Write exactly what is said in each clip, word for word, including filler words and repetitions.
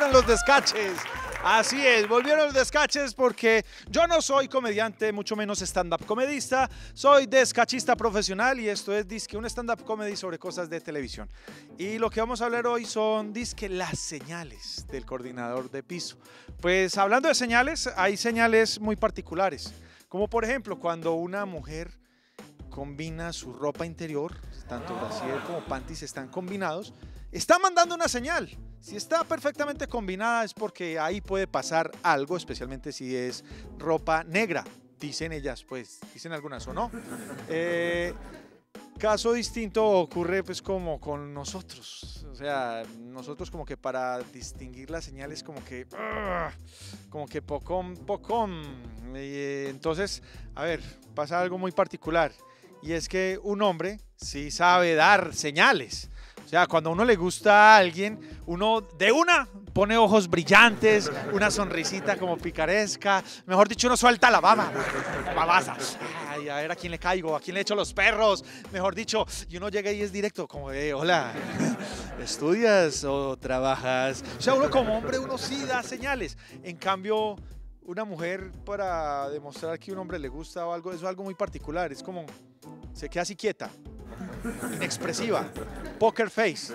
volvieron los descaches. Así es, volvieron los descaches porque yo no soy comediante, mucho menos stand-up comedista, soy descachista profesional y esto es disque un stand-up comedy sobre cosas de televisión. Y lo que vamos a hablar hoy son disque las señales del coordinador de piso. Pues hablando de señales, hay señales muy particulares, como por ejemplo cuando una mujer combina su ropa interior, tanto brasier como panties están combinados, está mandando una señal. Si está perfectamente combinada es porque ahí puede pasar algo, especialmente si es ropa negra, dicen ellas, pues, dicen algunas o no. Eh, caso distinto ocurre pues como con nosotros, o sea, nosotros como que para distinguir las señales como que, uh, como que pocón, pocón. Eh, entonces, a ver, pasa algo muy particular y es que un hombre sí sabe dar señales. O sea, cuando a uno le gusta a alguien, uno de una pone ojos brillantes, una sonrisita como picaresca, mejor dicho, uno suelta la baba, babasa. Ay, a ver a quién le caigo, a quién le echo los perros, mejor dicho, y uno llega y es directo, como de, hola, ¿estudias o trabajas? O sea, uno como hombre, uno sí da señales. En cambio, una mujer para demostrar que a un hombre le gusta o algo, eso es algo muy particular, es como, se queda así quieta, inexpresiva, poker face.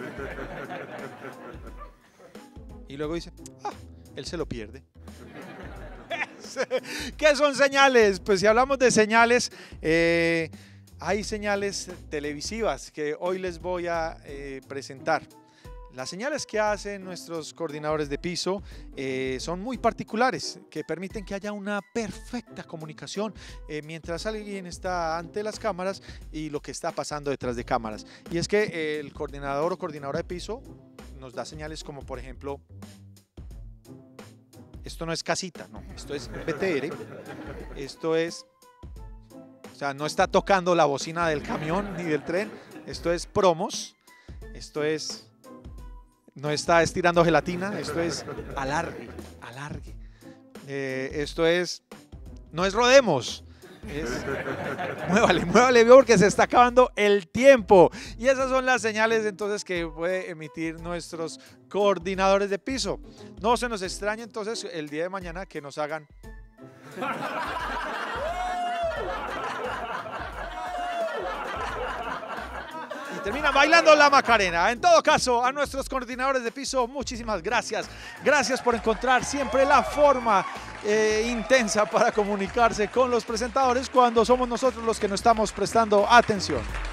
Y luego dice, ah, él se lo pierde. ¿Qué son señales? Pues si hablamos de señales, eh, hay señales televisivas que hoy les voy a eh, presentar. Las señales que hacen nuestros coordinadores de piso eh, son muy particulares, que permiten que haya una perfecta comunicación eh, mientras alguien está ante las cámaras y lo que está pasando detrás de cámaras. Y es que eh, el coordinador o coordinadora de piso nos da señales como, por ejemplo, esto no es casita, no, esto es B T R, esto es, o sea, no está tocando la bocina del camión ni del tren, esto es promos, esto es... No está estirando gelatina, esto es alargue, alargue. Eh, esto es, no es rodemos, es, muévale, muévale porque se está acabando el tiempo. Y esas son las señales entonces que puede emitir nuestros coordinadores de piso. No se nos extrañe entonces el día de mañana que nos hagan... Y termina bailando la Macarena. En todo caso, a nuestros coordinadores de piso, muchísimas gracias. Gracias por encontrar siempre la forma eh, intensa para comunicarse con los presentadores cuando somos nosotros los que no estamos prestando atención.